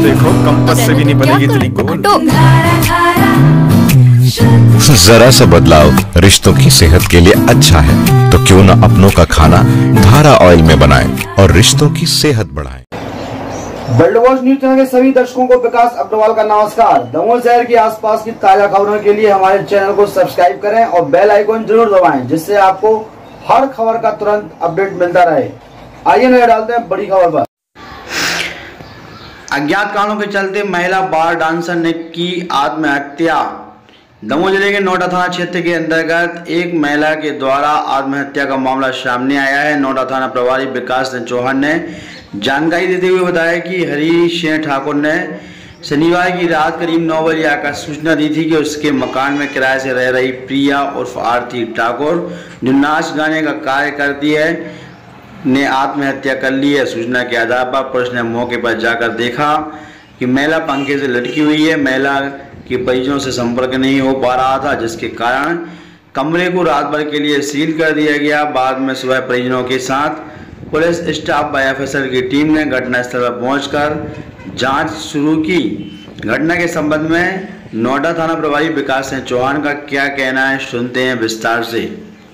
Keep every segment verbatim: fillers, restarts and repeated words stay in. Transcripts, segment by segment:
देखो कंपास से भी नहीं बनेगी तेरी गोल। जरा सा बदलाव रिश्तों की सेहत के लिए अच्छा है, तो क्यों न अपनों का खाना धारा ऑयल में बनाएं और रिश्तों की सेहत बढ़ाएं। वर्ल्ड वॉच न्यूज चैनल के सभी दर्शकों को विकास अग्रवाल का नमस्कार। दमोह शहर के आसपास की ताजा खबरों के लिए हमारे चैनल को सब्सक्राइब करें और बेल आइकन जरूर दबाएं, जिससे आपको हर खबर का तुरंत अपडेट मिलता रहे। आइए नजर डालते हैं बड़ी खबर पर। अज्ञात कारणों के चलते महिला बार डांसर ने की आत्महत्या। दमोह जिले के नोएडा थाना क्षेत्र के अंतर्गत एक महिला के द्वारा आत्महत्या का मामला सामने आया है। नोएडा थाना प्रभारी विकास चौहान ने जानकारी देते हुए बताया कि हरीश सिंह ठाकुर ने शनिवार की रात करीब नौ बजे आकर सूचना दी थी कि उसके मकान में किराए से रह रही प्रिया उर्फ आरती ठाकुर, जो नाच गाने का कार्य करती है, ने आत्महत्या कर ली है। सूचना के आधार पर पुलिस ने मौके पर जाकर देखा कि महिला पंखे से लटकी हुई है। महिला के परिजनों से संपर्क नहीं हो पा रहा था, जिसके कारण कमरे को रात भर के लिए सील कर दिया गया। बाद में सुबह परिजनों के साथ पुलिस स्टाफ व एफएसएल की टीम ने घटनास्थल पर पहुंचकर जांच शुरू की। घटना के संबंध में नोएडा थाना प्रभारी विकास सिंह चौहान का क्या कहना है, सुनते हैं विस्तार से।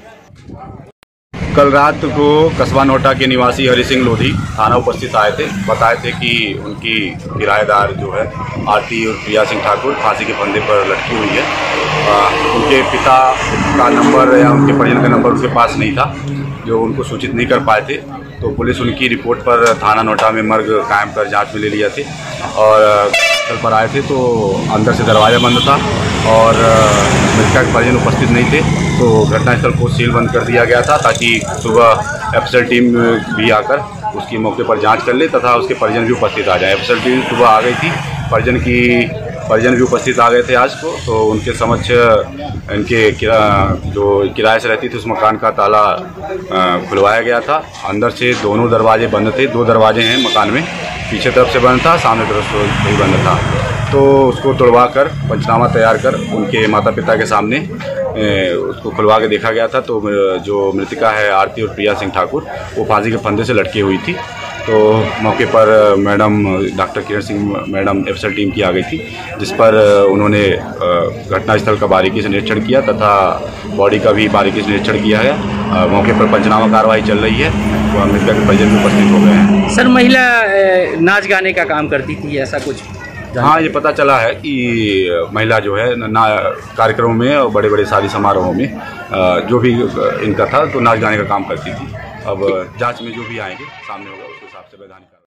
कल रात को कस्बा नोएडा के निवासी हरी सिंह लोधी थाना उपस्थित आए थे। बताए थे कि उनकी किराएदार जो है आरती और प्रिया सिंह ठाकुर फांसी के फंदे पर लटकी हुई है। आ, उनके पिता का नंबर या उनके परिजन का नंबर उसके पास नहीं था, जो उनको सूचित नहीं कर पाए थे। तो पुलिस उनकी रिपोर्ट पर थाना नोएडा में मर्ग कायम कर जांच में ले लिया थे और स्थल पर आए थे तो अंदर से दरवाज़ा बंद था और मृतका के परिजन उपस्थित नहीं थे। तो घटनास्थल को सील बंद कर दिया गया था ताकि सुबह एफएसएल टीम भी आकर उसकी मौके पर जांच कर ले तथा उसके परिजन भी उपस्थित आ जाए। एफएसएल टीम सुबह आ गई थी, परिजन की परिजन भी उपस्थित आ गए थे आज को। तो उनके समक्ष इनके किरा जो किराए से रहती थी उस मकान का ताला खुलवाया गया था। अंदर से दोनों दरवाजे बंद थे। दो दरवाजे हैं मकान में, पीछे तरफ से बंद था, सामने तरफ से भी बंद था। तो उसको तोड़वा कर पंचनामा तैयार कर उनके माता पिता के सामने उसको खुलवा के देखा गया था। तो जो मृतिका है आरती और प्रिया सिंह ठाकुर, वो फांसी के फंदे से लटकी हुई थी। तो मौके पर madam doctor Kiran Singh madam FSL team की आ गई थी, जिस पर उन्होंने घटनास्थल का बारीकी से निरीक्षण किया तथा बॉडी का भी बारीकी से निरीक्षण किया है। मौके पर पंचनामा कार्रवाई चल रही है। तो मृतका के परिजन भी उपस्थित हो गए हैं। सर, महिला नाच गाने का काम करती थी, ऐसा कुछ? हाँ, ये पता चला है कि महिला जो है ना कार्यक्रमों में और बड़े बड़े शादी समारोहों में जो भी इनका था तो नाच गाने का काम करती थी। अब जांच में जो भी आएंगे सामने होगा, उस हिसाब से वैधानिक